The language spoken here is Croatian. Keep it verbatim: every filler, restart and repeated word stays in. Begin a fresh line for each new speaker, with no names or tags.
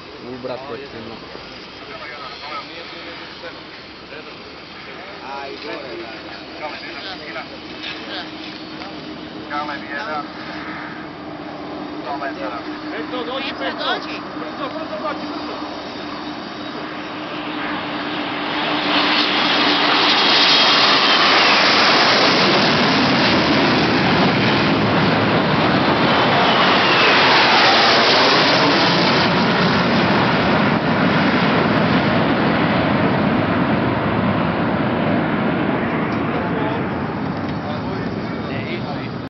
Ubratko,
A i gore, da.
Kale bijeda. Sto metara.
Petro, dođi, Petro! Brzo, brzo, dođi, brzo!